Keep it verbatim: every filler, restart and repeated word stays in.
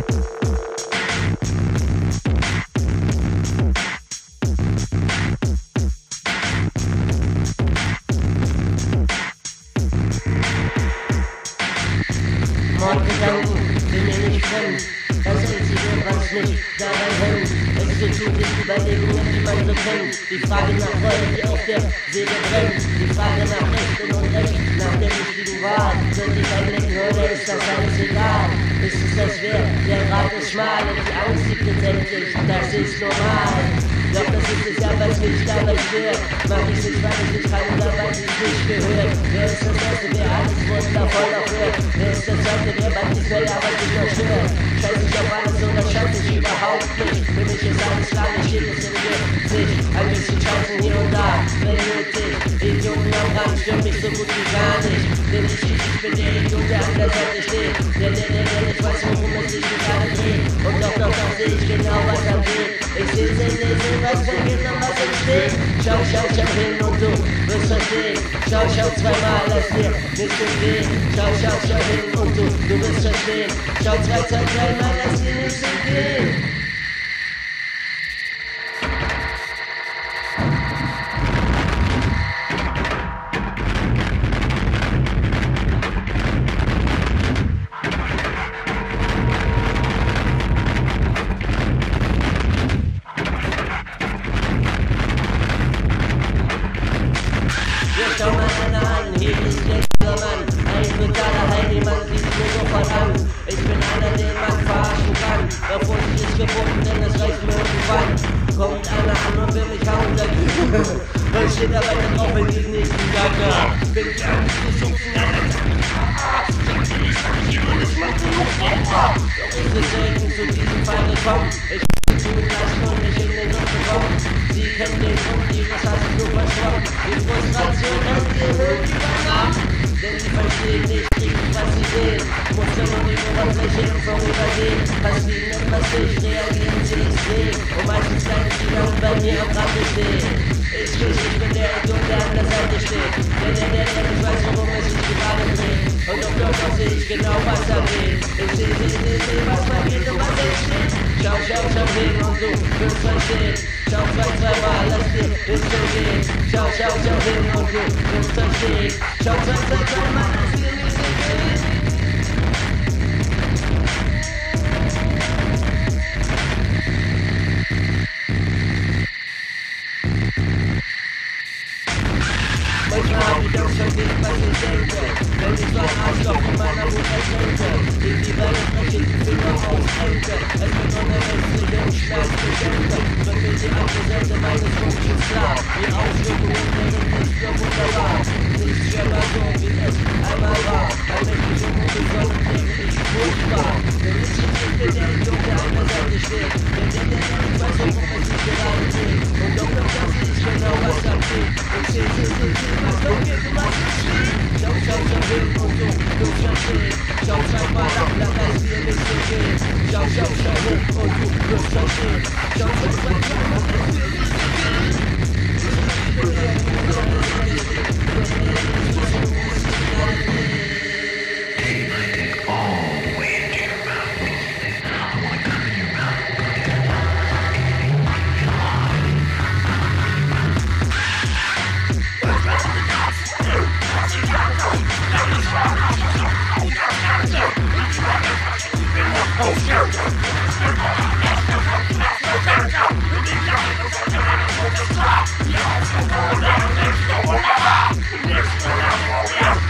Mordgedanken sind mir nicht fremd. Das Einzige, was mich dabei hemmt, ist so tut es Überlegungen, die man so kennt. Die Frage nach Reue, die auf der Seele brennt. Die Frage nach Recht und Unrecht, nach der richtigen Wahl. Sollte ich einlenken oder ist das alles egal? Ist es das wert? Der Rat ist schmal und die Angst liegt jetzt endlich. Das ist normal. Doch das ist es ja, was mich dabei stört. Mach ich nicht, weil ich nicht kann oder weil ich nicht gehört. Wer ist das Erste, wer alles wundervoll noch hört? Wer ist der Zweite, der bald nicht mehr, aber sich noch stört? Scheiß ich auf alles oder scheiß ich überhaupt nicht? Für mich ist alles klar, ich steht es im Gesicht. Ein bisschen Scheißen hier und da, wenn nötig. Idioten am Rand stören mich so gut wie gar nicht. Denn ich, ich bin der Idiot, der an der Seite steht. Der, der, der, der nicht weiß, worum es sich gerade dreht. Und doch, doch, doch seh ich genau, was er will. Ich seh, seh, seh, seh, was vergeht und was entsteht. Schau, schau, schau hin und du wirst verstehen. Schau, schau zweimal, lass dir nicht entgehen. Schau, schau, schau hin und du, du wirst verstehen. Schau zwei, zwei, dreimal, lass dir nicht entgehen. Schau mal einer an, hier ist der Mann. Ein brutaler Heidemann sieht mir sofort an. Ich bin einer, den man verarschen kann. Doch Vorsicht ist geboten, denn das reicht mir irgendwann. Kommt einer an und will mich hauen, dann was steht dabei denn drauf, wenn ich nicht gaga? Bin ich an die Suchen, doch ist es selten zu diesem Fall gekommen. Ich bin zu lassen und nicht in den Grund gekommen. Sie kennen den Grund, ihres Hasses nur verschwommen. Die Frustration hat ihr Höhen übernommen. Denn sie verstehen nicht richtig, was sie sehen. Muss nur die Oberfläche im Vorübersehen. Was liegen denn, was nicht, reagieren sie extrem. Und meistens bleiben sie dann bei mir am Rande stehen. Ich weiß, ich bin der Idiot, der an der Seite steht. Der, der, der, der nicht weiß, worum es sich gerade dreht. Und doch, doch, doch seh ich genau, was da geht. Ich seh, seh, seh, seh, was vergeht und was entsteht. Schau, schau, schau hin und du wirst verstehen. Schau zwei, zweimal, lass dir nicht so gehen. Schau, schau, schau hin und du wirst verstehen. Schau zwei, zwei, zweimal, lass dir nicht so gehen. Manchmal hab ich Angst vergessen, was ich denke. Wenn ich so ein Arschloch in meiner Wut ertränke, in die Welle breche ich die Finger ausrenke. Es wird unermesslich im Schmerz beschenke. Drück mir die andere Seite meines Wunsches klar. Die Auswirkungen wären nicht so wunderbar. Nicht schlimmer so, wie es einmal war. Ein Mensch und unbesonnen wäre ich furchtbar. Denn ich bin der Idiot, der an der Seite steht. Denn der, der, der nicht weiß, worum es sich gerade dreht. Und doch, doch, das ist genau, was da steht. Ich seh, seh, seh, seh, was vergeht und was entsteht. Schau, schau, schau hin und du, du verstehst. Schau zweimal ab, lass dir nicht so gehen. Schau, schau, schau hin und du, du verstehst. Schau zweimal ab, lass dir nicht so gehen. Yeah.